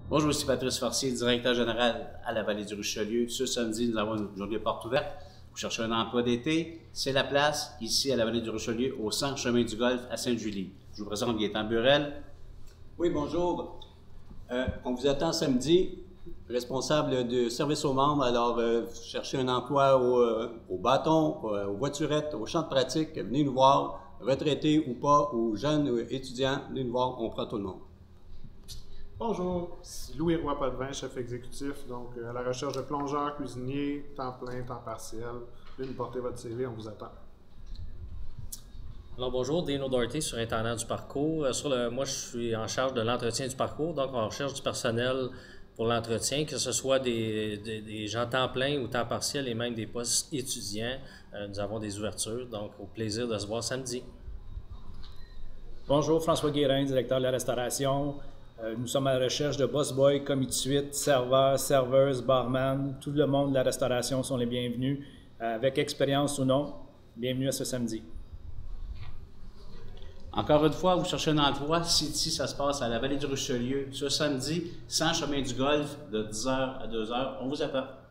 Bonjour, ici Patrice Forcier, directeur général à la Vallée du Richelieu. Ce samedi, nous avons une journée porte ouverte. Vous cherchez un emploi d'été, c'est la place, ici à la Vallée du Richelieu, au centre chemin du Golfe à Sainte-Julie. Je vous présente Gaétan Burel. Oui, bonjour. On vous attend samedi, responsable de service aux membres. Alors, vous cherchez un emploi au bâton, aux voiturettes, au champ de pratique, venez nous voir, retraités ou pas, ou jeunes ou étudiants, venez nous voir, on prend tout le monde. Bonjour, c'est Louis Roy-Potvin, chef exécutif, donc à la recherche de plongeurs, cuisiniers, temps plein, temps partiel. Venez nous porter votre CV, on vous attend. Alors bonjour, Dino Doherty, surintendant du parcours. Moi, je suis en charge de l'entretien du parcours, donc on recherche du personnel pour l'entretien, que ce soit des gens temps plein ou temps partiel et même des postes étudiants. Nous avons des ouvertures, donc au plaisir de se voir samedi. Bonjour, François Guérin, directeur de la restauration. Nous sommes à la recherche de boss boy, commis de suite, serveurs, serveuses, barman. Tout le monde de la restauration sont les bienvenus, avec expérience ou non. Bienvenue à ce samedi. Encore une fois, vous cherchez un emploi, ici, ça se passe à la Vallée du Richelieu, ce samedi, 100 chemin du Golfe, de 10h à 2h. On vous attend.